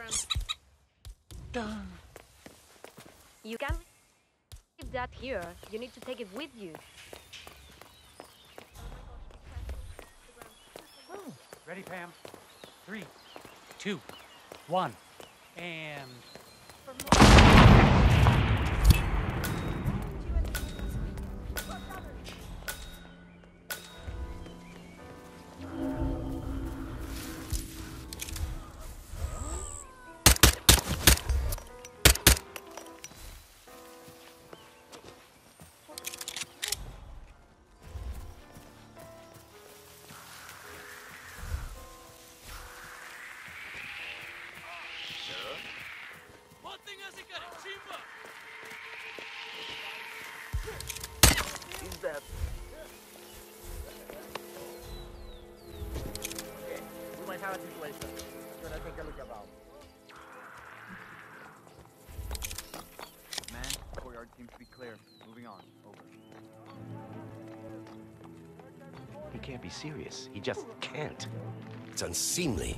Done. You can't leave that here. You need to take it with you. Ready, Pam? 3, 2, 1, and... Is that? Okay, we might have a situation. Gonna take a look about. Man, courtyard seems to be clear. Moving on. Over. He can't be serious. He just can't. It's unseemly.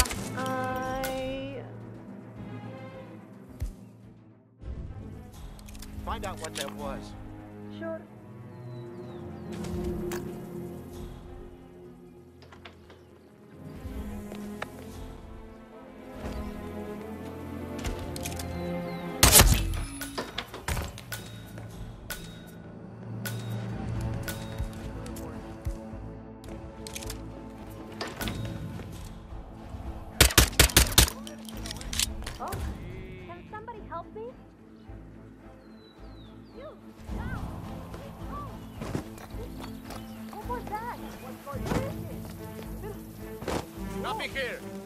Find out what that was. Sure. Oh, can somebody help me? You! Now! Oh! What was that? What is it? Nothing here.